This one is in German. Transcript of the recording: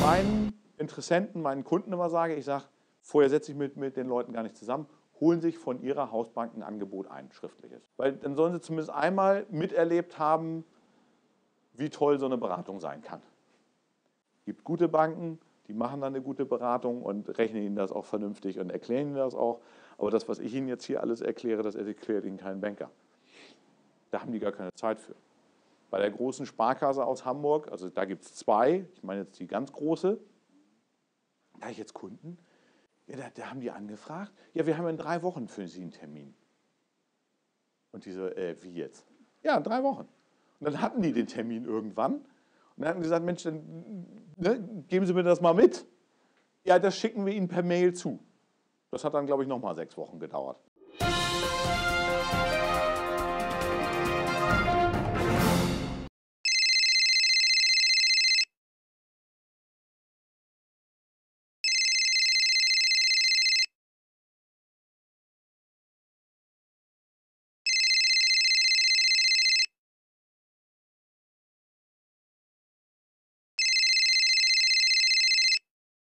meinen Interessenten, meinen Kunden immer sage, ich sage, vorher setze ich mit den Leuten gar nicht zusammen, holen sich von ihrer Hausbank ein Angebot ein, schriftliches. Weil dann sollen sie zumindest einmal miterlebt haben, wie toll so eine Beratung sein kann. Es gibt gute Banken, die machen dann eine gute Beratung und rechnen Ihnen das auch vernünftig und erklären Ihnen das auch. Aber das, was ich Ihnen jetzt hier alles erkläre, das erklärt Ihnen kein Banker. Da haben die gar keine Zeit für. Bei der großen Sparkasse aus Hamburg, also da gibt es zwei, ich meine jetzt die ganz große, da habe ich jetzt Kunden, ja, da haben die angefragt, ja, wir haben in 3 Wochen für Sie einen Termin. Und die so, wie jetzt? Ja, in 3 Wochen. Und dann hatten die den Termin irgendwann und dann hatten die gesagt, Mensch, dann geben Sie mir das mal mit. Ja, das schicken wir Ihnen per Mail zu. Das hat dann, glaube ich, nochmal 6 Wochen gedauert.